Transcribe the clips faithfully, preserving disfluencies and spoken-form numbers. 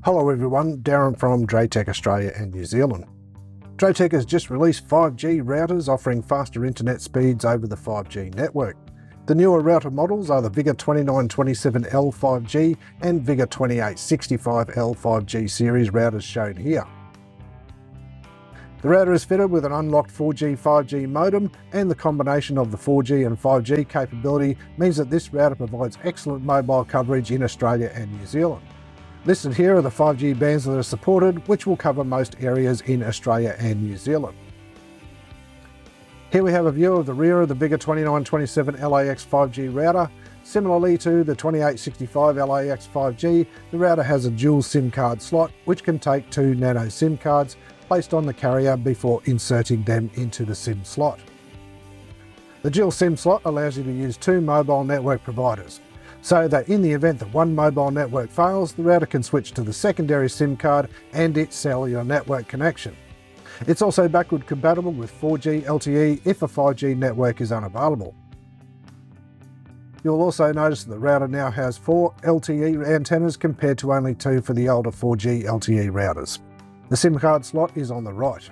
Hello everyone, Darren from Draytech Australia and New Zealand. Draytech has just released five G routers offering faster internet speeds over the five G network. The newer router models are the Vigor twenty-nine twenty-seven L five G and Vigor twenty-eight sixty-five L five G series routers shown here. The router is fitted with an unlocked four G five G modem, and the combination of the four G and five G capability means that this router provides excellent mobile coverage in Australia and New Zealand. Listed here are the five G bands that are supported, which will cover most areas in Australia and New Zealand. Here we have a view of the rear of the Vigor twenty-nine twenty-seven L A X five G router. Similarly to the twenty-eight sixty-five L A X five G, the router has a dual SIM card slot, which can take two nano SIM cards placed on the carrier before inserting them into the SIM slot. The dual SIM slot allows you to use two mobile network providers, so that in the event that one mobile network fails, the router can switch to the secondary SIM card and its cellular network connection. It's also backward compatible with four G L T E if a five G network is unavailable. You'll also notice that the router now has four L T E antennas compared to only two for the older four G L T E routers. The SIM card slot is on the right.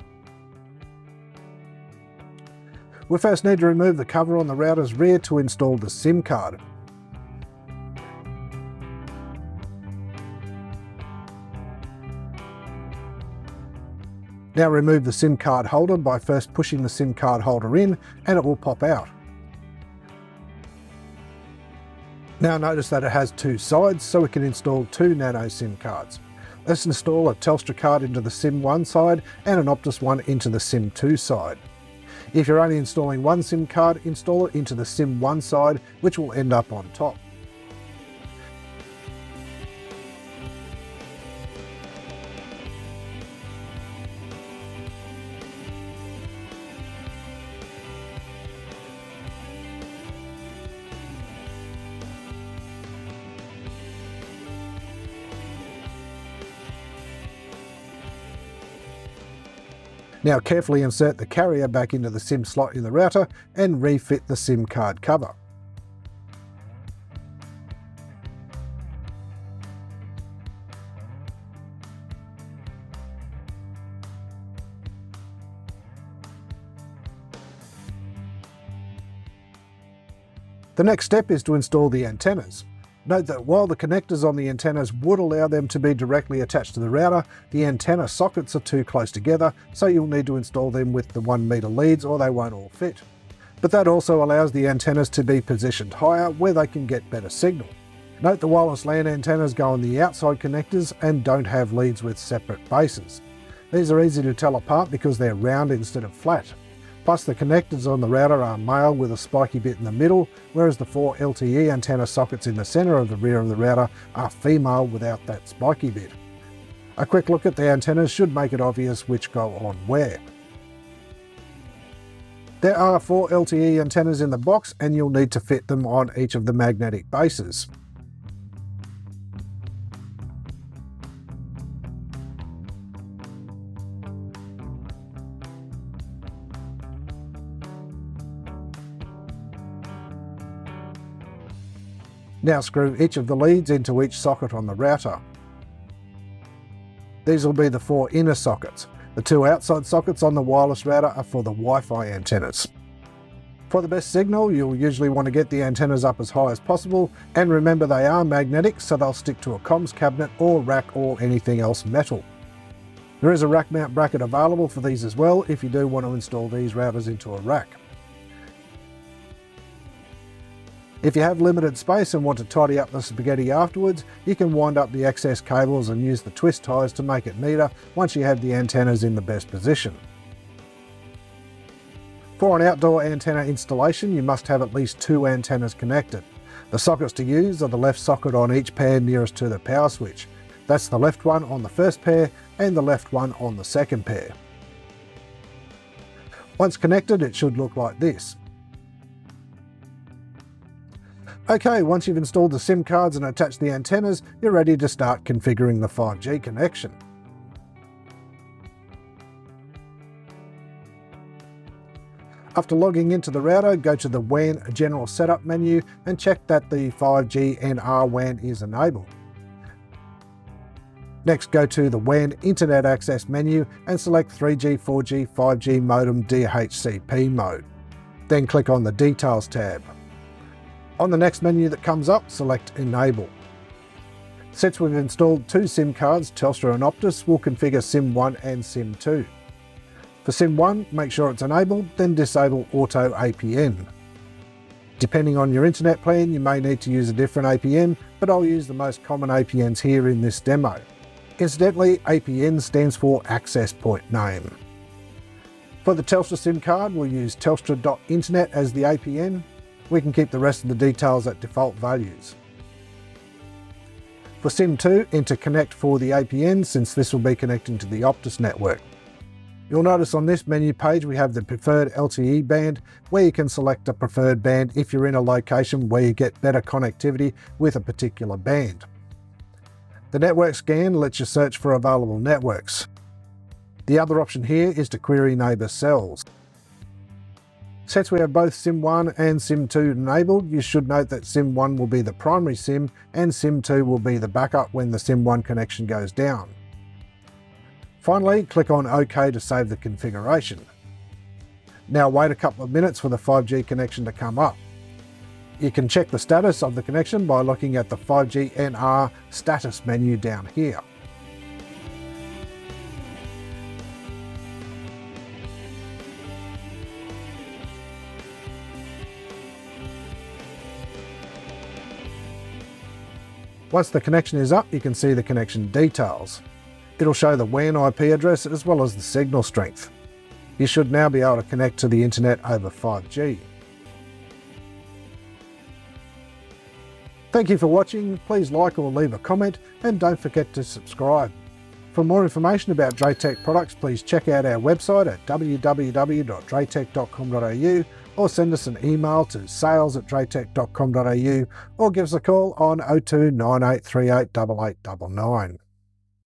We first need to remove the cover on the router's rear to install the SIM card. Now remove the SIM card holder by first pushing the SIM card holder in, and it will pop out. Now notice that it has two sides, so we can install two nano SIM cards. Let's install a Telstra card into the SIM one side and an Optus one into the SIM two side. If you're only installing one SIM card, install it into the SIM one side, which will end up on top. Now carefully insert the carrier back into the SIM slot in the router and refit the SIM card cover. The next step is to install the antennas. Note that while the connectors on the antennas would allow them to be directly attached to the router, the antenna sockets are too close together, so you'll need to install them with the one meter leads or they won't all fit. But that also allows the antennas to be positioned higher where they can get better signal. Note the wireless LAN antennas go on the outside connectors and don't have leads with separate bases. These are easy to tell apart because they're round instead of flat. Plus the connectors on the router are male with a spiky bit in the middle, whereas the four L T E antenna sockets in the centre of the rear of the router are female without that spiky bit. A quick look at the antennas should make it obvious which go on where. There are four L T E antennas in the box, and you'll need to fit them on each of the magnetic bases. Now screw each of the leads into each socket on the router. These will be the four inner sockets. The two outside sockets on the wireless router are for the Wi-Fi antennas. For the best signal, you'll usually want to get the antennas up as high as possible, and remember they are magnetic, so they'll stick to a comms cabinet or rack or anything else metal. There is a rack mount bracket available for these as well if you do want to install these routers into a rack. If you have limited space and want to tidy up the spaghetti afterwards, you can wind up the excess cables and use the twist ties to make it neater once you have the antennas in the best position. For an outdoor antenna installation, you must have at least two antennas connected. The sockets to use are the left socket on each pair nearest to the power switch. That's the left one on the first pair and the left one on the second pair. Once connected, it should look like this. Okay, once you've installed the SIM cards and attached the antennas, you're ready to start configuring the five G connection. After logging into the router, go to the W A N General Setup menu and check that the five G and R WAN is enabled. Next, go to the W A N Internet Access menu and select three G, four G, five G modem D H C P mode. Then click on the Details tab. On the next menu that comes up, select Enable. Since we've installed two SIM cards, Telstra and Optus, we'll configure SIM one and SIM two. For SIM one, make sure it's enabled, then disable Auto A P N. Depending on your internet plan, you may need to use a different A P N, but I'll use the most common A P Ns here in this demo. Incidentally, A P N stands for Access Point Name. For the Telstra SIM card, we'll use telstra dot internet as the A P N. We can keep the rest of the details at default values. For SIM two, enter Connect for the A P N, since this will be connecting to the Optus network. You'll notice on this menu page we have the preferred L T E band, where you can select a preferred band if you're in a location where you get better connectivity with a particular band. The network scan lets you search for available networks. The other option here is to query neighbour cells. Since we have both SIM one and SIM two enabled, you should note that SIM one will be the primary SIM and SIM two will be the backup when the SIM one connection goes down. Finally, click on OK to save the configuration. Now wait a couple of minutes for the five G connection to come up. You can check the status of the connection by looking at the five G N R status menu down here. Once the connection is up, you can see the connection details. It'll show the W A N I P address as well as the signal strength. You should now be able to connect to the internet over five G. Thank you for watching. Please like or leave a comment, and don't forget to subscribe. For more information about Draitec products, please check out our website at w w w dot draitec dot com dot a u or send us an email to sales at draitec dot com dot a u or give us a call on oh two nine eight three eight eight eight nine nine.